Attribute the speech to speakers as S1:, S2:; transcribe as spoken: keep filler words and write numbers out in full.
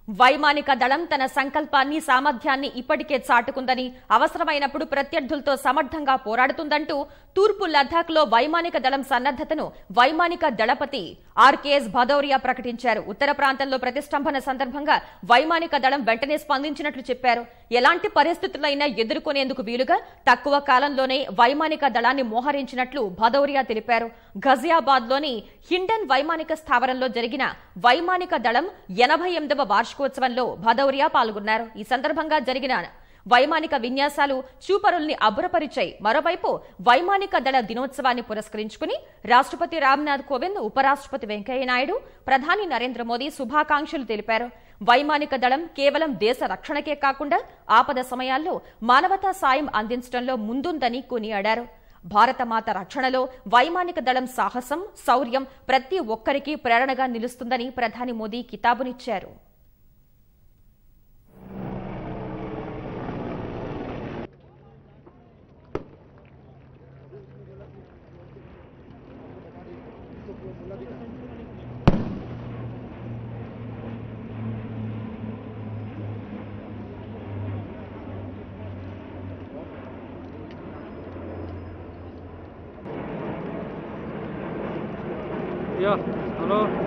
S1: వైమానిక దళం తన సంకల్పాన్ని సామర్థ్యాన్ని ఇప్పటికే చాటుకుందని, అవసరమైనప్పుడు ప్రత్యర్థులతో సమర్థంగా పోరాడుతుందంటూ తూర్పు లద్దాఖ్ లో వైమానిక దళం సన్నద్దతను వైమానిక దళపతి ఆర్కేఎస్ భదౌరియా ప్రకటించారు. ఉత్తర ప్రాంతంలో ప్రతిష్టంభన సందర్భంగా వైమానిక దళం వెంటనే స్పందించినట్లు చెప్పారు. ఎలాంటి పరిస్థితులైనా ఎదుర్కొనేందుకు వీలుగా తక్కువ కాలంలోనే వైమానిక దళాన్ని మోహరించినట్లు భదౌరియా తెలిపారు. ఘజియాబాద్ లోని హిండన్ వైమానిక స్థావరంలో జరిగిన వైమానిక దళం ఎనభై ఎనిమిదవ వార్షికోత్సవంలో భదౌరియా పాల్గొన్నారు. ఈ సందర్భంగా జరిగిన వైమానిక విన్యాసాలు చూపరుల్ని అబ్బురపరిచాయి. మరోవైపు వైమానిక దళ దినోత్సవాన్ని పురస్కరించుకుని రాష్ట్రపతి రామ్నాథ్ కోవింద్, ఉపరాష్ట్రపతి వెంకయ్యనాయుడు, ప్రధాని నరేంద్ర మోదీ శుభాకాంక్షలు తెలిపారు. వైమానిక దళం కేవలం దేశ రక్షణకే కాకుండా ఆపద సమయాల్లో మానవతా సాయం అందించడంలో ముందుందని కొనియాడారు. భారతమాత రక్షణలో వైమానిక దళం సాహసం, శౌర్యం ప్రతి ఒక్కరికి ప్రేరణగా నిలుస్తుందని ప్రధాని మోదీ కితాబునిచ్చారు.
S2: Ja, hallo.